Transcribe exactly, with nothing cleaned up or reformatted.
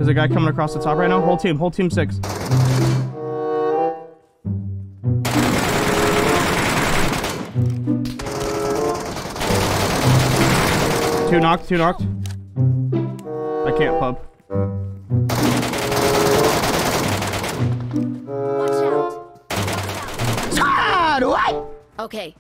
There's a guy coming across the top right now. Whole team, whole team six. Two knocked, two knocked. I can't pub. Watch out. Squaaad Wipe! Okay.